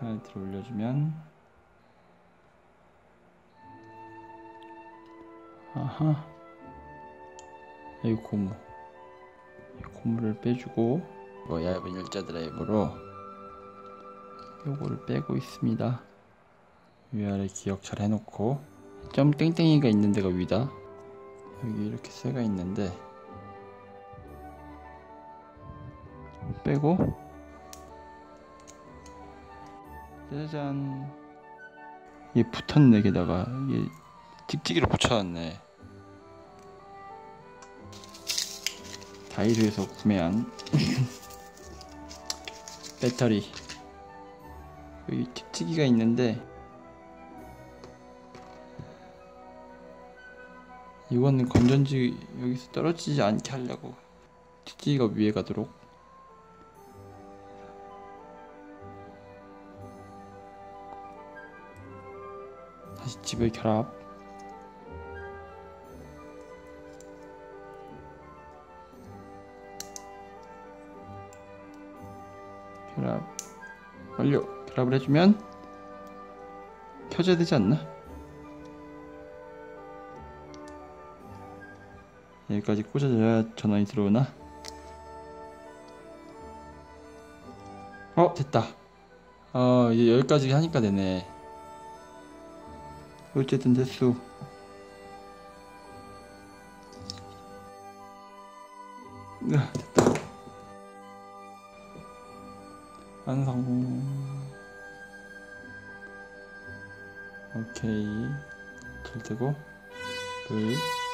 슬라이드를 올려주면, 아하, 여기 고무, 이 고무를 빼주고, 얇은 일자 드라이버로 요거를 빼고 있습니다. 위아래 기억 잘 해놓고, 점 땡땡이가 있는 데가 위다. 여기 이렇게 쇠가 있는데 빼고, 짜잔, 이게 붙었네. 게다가 이게 찍찍이로 붙여놨네. 다이소에서 구매한 배터리. 여기 찍찍이가 있는데 이거는 건전지 여기서 떨어지지 않게 하려고 찍찍이가 위에 가도록. 다시 집을 결합. 결합 완료. 결합을 해주면 켜져야 되지 않나? 여기까지 꽂아줘야 전원이 들어오나? 됐다. 이제 여기까지 하니까 되네. 어쨌든 됐어. 됐다. 완성. 오케이. 잘 되고,